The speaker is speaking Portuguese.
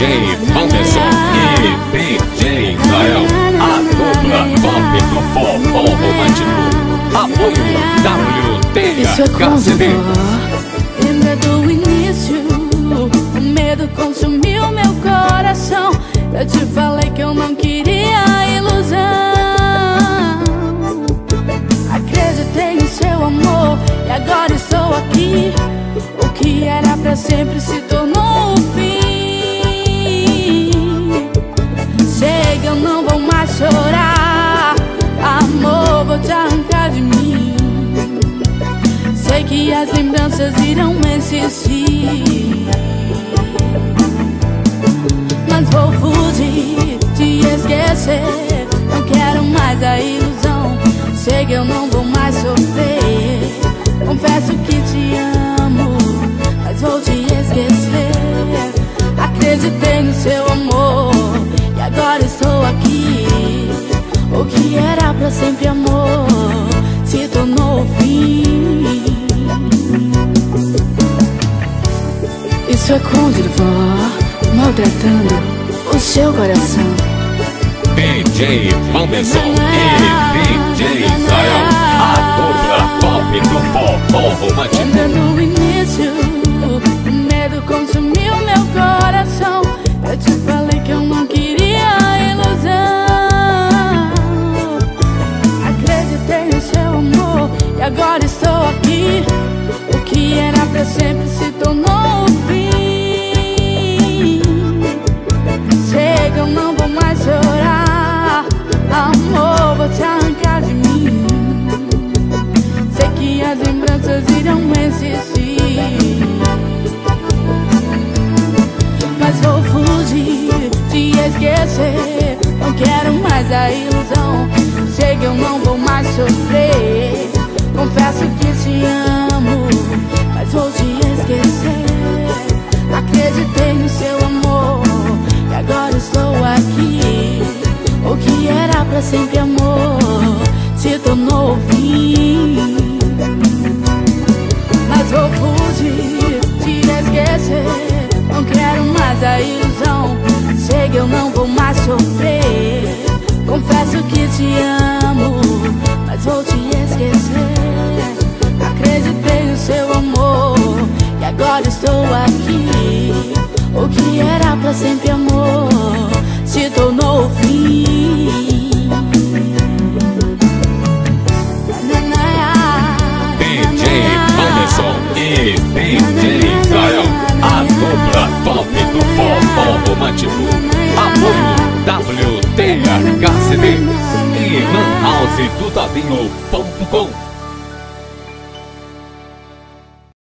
WANDERSON e DJ IZAEL, a dupla top do forró romântico. Apoio WTHCD. Lembra do início, o medo consumiu meu coração. Eu te falei que eu não queria ilusão. Acreditei no seu amor e agora estou aqui. O que era pra sempre se tornou o fim. Chega, eu não vou mais chorar. Amor, vou te arrancar de mim. Sei que as lembranças irão insistir, mas vou fugir, te esquecer. Não quero mais a ilusão. Chega, eu não vou mais sofrer. Confesso que te amo, mas vou te esquecer. Acreditei no seu amor e agora estou aqui. O que era pra sempre amor se tornou o fim. Isso é conde do forró maltratando o seu coração. DJ WANDERSON e DJ IZAEL, a dupla top do forró romântico. Lembra no início, o medo consumiu meu coração. Eu te falei que eu não queria ilusão. Acreditei no seu amor e agora estou aqui. O que era pra sempre se tornou o fim. Chega, eu não vou mais chorar. Amor, vou te arrancar de mim. Sei que as lembranças irão insistir, mas vou fugir, te esquecer. Não quero mais a ilusão. Chega, eu não vou mais sofrer. Confesso que te amo, mas vou te esquecer. Acreditei no seu amor e agora estou aqui. O que era pra sempre amor se tornou o fim, mas vou fugir, te esquecer. Não quero mais a ilusão. Chega, eu não vou mais sofrer. Confesso que te amo, mas vou te esquecer. Acreditei no seu amor e agora estou aqui. O que era pra sempre amor se tornou o fim. DJ WANDERSON e DJ IZAEL, a dupla top do forró romântico. Apoio WTHCD e lanhouse do Tadinho.com.